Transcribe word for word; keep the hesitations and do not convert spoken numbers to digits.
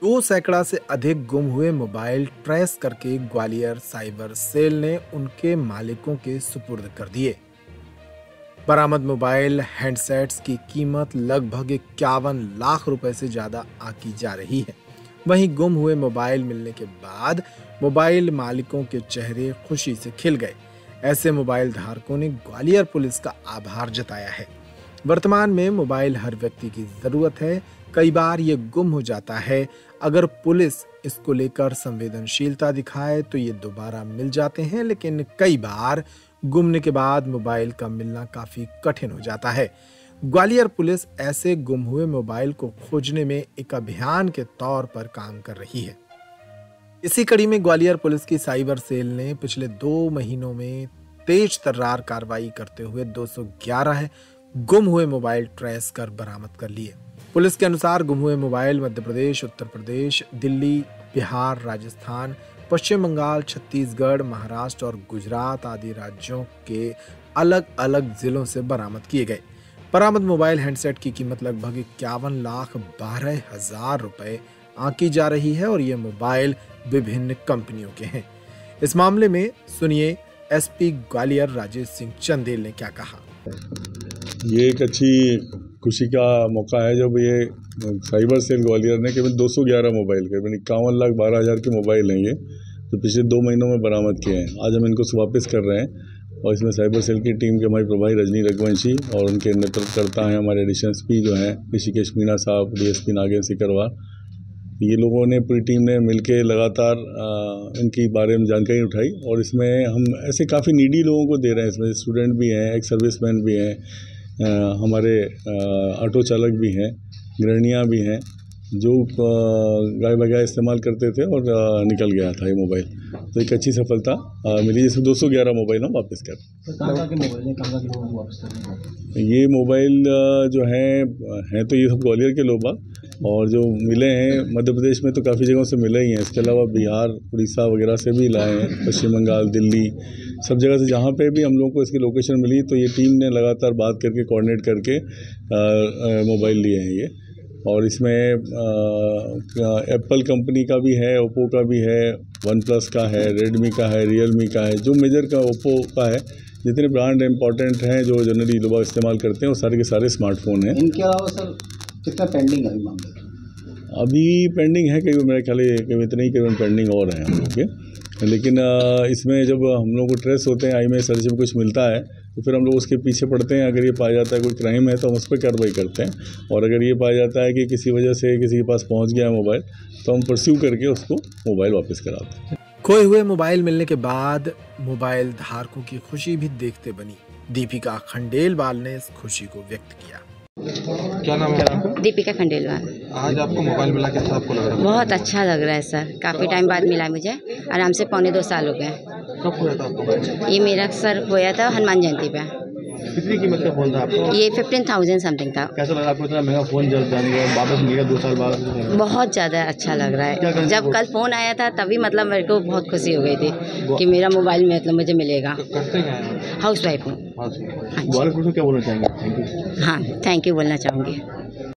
दो सैकड़ा से अधिक गुम हुए मोबाइल ट्रेस करके ग्वालियर साइबर सेल ने उनके मालिकों के सुपुर्द कर दिए। बरामद मोबाइल हैंडसेट्स की कीमत लगभग इक्यावन लाख रुपए से ज्यादा आंकी जा रही है। वहीं गुम हुए मोबाइल मिलने के बाद मोबाइल मालिकों के चेहरे खुशी से खिल गए। ऐसे मोबाइल धारकों ने ग्वालियर पुलिस का आभार जताया है। वर्तमान में मोबाइल हर व्यक्ति की जरूरत है। कई बार ये गुम हो जाता है। अगर पुलिस इसको लेकर संवेदनशीलता दिखाए तो ये दोबारा मिल जाते हैं, लेकिन कई बार गुमने के बाद मोबाइल का मिलना काफी कठिन हो जाता है। ग्वालियर पुलिस ऐसे गुम हुए मोबाइल को खोजने में एक अभियान के तौर पर काम कर रही है। इसी कड़ी में ग्वालियर पुलिस की साइबर सेल ने पिछले दो महीनों में तेज तर्रार कार्रवाई करते हुए दो सौ ग्यारह गुम हुए मोबाइल ट्रेस कर बरामद कर लिए। पुलिस के अनुसार गुम हुए मोबाइल मध्य प्रदेश, उत्तर प्रदेश, दिल्ली, बिहार, राजस्थान, पश्चिम बंगाल, छत्तीसगढ़, महाराष्ट्र और गुजरात आदि राज्यों के अलग अलग जिलों से बरामद किए गए। बरामद मोबाइल हैंडसेट की कीमत लगभग इक्यावन लाख बारह हजार रुपए आंकी जा रही है और ये मोबाइल विभिन्न कंपनियों के हैं। इस मामले में सुनिए एसपी ग्वालियर राजेश सिंह चंदेल ने क्या कहा। ये एक अच्छी खुशी का मौका है जब ये साइबर सेल ग्वालियर ने केवल दो सौ ग्यारह मोबाइल करीबन इक्यावन लाख बारह हज़ार के मोबाइल हैं ये तो पिछले दो महीनों में बरामद किए हैं। आज हम इनको वापस कर रहे हैं और इसमें साइबर सेल की टीम के हमारी प्रभारी रजनी रघुवंशी और उनके नेतृत्वकर्ता हैं हमारे एडिशनल एसपी जो हैं ऋषिकेश मीणा साहब, डीएसपी नागेंद्र सिकरवार। ये लोगों ने पूरी टीम ने मिलकर लगातार इनकी बारे में जानकारी उठाई और इसमें हम ऐसे काफ़ी नीडी लोगों को दे रहे हैं। इसमें स्टूडेंट भी हैं, एक सर्विसमैन भी हैं, आ, हमारे ऑटो चालक भी हैं, गृहिणियाँ भी हैं जो गाय बगाए इस्तेमाल करते थे और आ, निकल गया था ये मोबाइल। तो एक अच्छी सफलता आ, मिली जिसमें दो सौ ग्यारह मोबाइल हम वापस कर। ये मोबाइल जो हैं हैं तो ये सब ग्वालियर के लोग और जो मिले हैं मध्य प्रदेश में तो काफ़ी जगहों से मिले ही हैं। इसके अलावा बिहार, उड़ीसा वगैरह से भी लाए हैं, पश्चिम बंगाल, दिल्ली, सब जगह से जहाँ पे भी हम लोगों को इसकी लोकेशन मिली तो ये टीम ने लगातार बात करके कोऑर्डिनेट करके मोबाइल लिए हैं ये। और इसमें एप्पल कंपनी का भी है, ओप्पो का भी है, वन प्लस का है, रेडमी का है, रियलमी का है। जो मेजर का ओप्पो का है, जितने ब्रांड इंपॉर्टेंट हैं जो जनरली लोग इस्तेमाल करते हैं वो सारे के सारे स्मार्टफोन हैं। इनके अलावा सर कितना पेंडिंग है मामले? अभी पेंडिंग है कई मेरे ख्याल कई इतने ही कई पेंडिंग और हैं हम लोग के। लेकिन इसमें जब हम लोग को ट्रेस होते हैं, आई में सर्च में कुछ मिलता है तो फिर हम लोग उसके पीछे पड़ते हैं। अगर ये पाया जाता है कोई क्राइम है तो हम उस पर कार्रवाई करते हैं और अगर ये पाया जाता है कि किसी वजह से किसी के पास पहुंच गया मोबाइल तो हम परस्यू करके उसको मोबाइल वापस कराते हैं। खोए हुए मोबाइल मिलने के बाद मोबाइल धारकों की खुशी भी देखते बनी। दीपिका खंडेलवाल ने इस खुशी को व्यक्त किया। क्या नाम है आपका? दीपिका खंडेलवाल। आज आपको मोबाइल मिला, कैसा आपको लग रहा है? बहुत अच्छा लग रहा है सर, काफ़ी टाइम बाद मिला मुझे, आराम से पौने दो साल हो गए। कब हुआ था आपको? ये मेरा सर होया था हनुमान जयंती पे। कितनी कीमत का फोन था आपको? ये फिफ्टीन थाउजेंड समथिंग था। कैसा लगा आपको इतना महंगा फोन जल्द जान गया, वापस मिल गया दो साल बाद? बहुत ज़्यादा अच्छा लग रहा है। जब कल फ़ोन आया था तभी मतलब मेरे को बहुत खुशी हो गई थी कि मेरा मोबाइल मतलब मुझे मिलेगा। करते क्या हैं? हाउस वाइफ हूँ। हाँ, क्या बोलना चाहेंगे? Thank you. हाँ, थैंक यू बोलना चाहूँगी।